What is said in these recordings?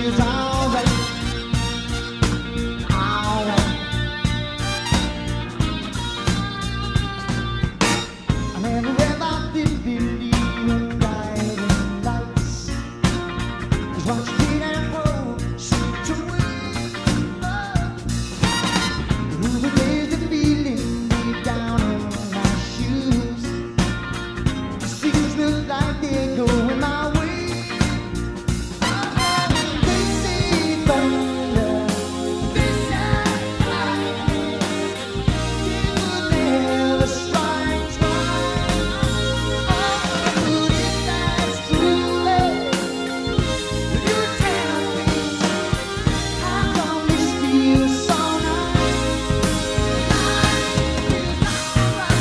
feels alright. Alright. I never ever did believe in guiding lights, 'cause once you get that road, seem to win. Who believes the feeling deep down in my shoes? The secrets look like they're going my way. They say thunder, they say lightning, it would never strike twice. But if that's true, will you tell me how come this feels so nice? Life is alright.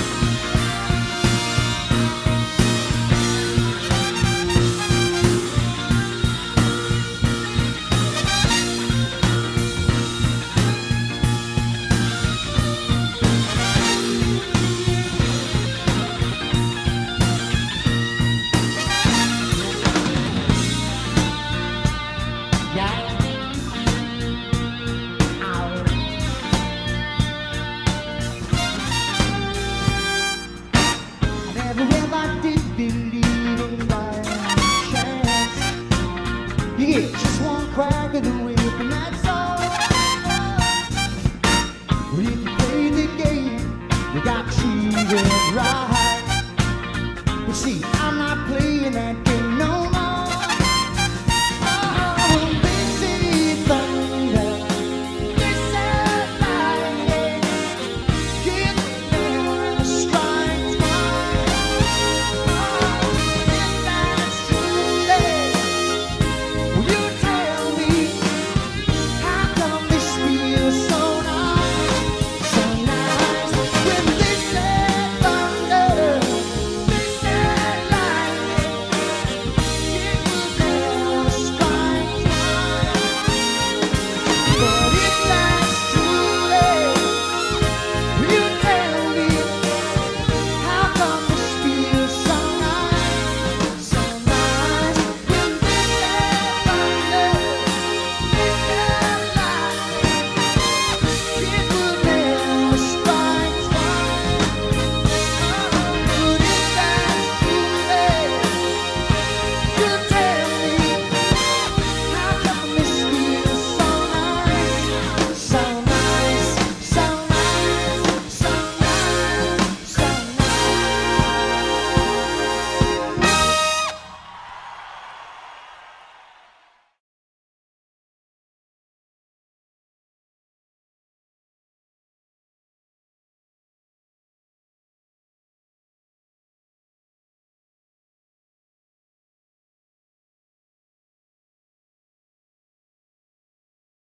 Never ever did believe in by chance. You get just one crack of the whip and that's all. But if you play the game, you got treated right.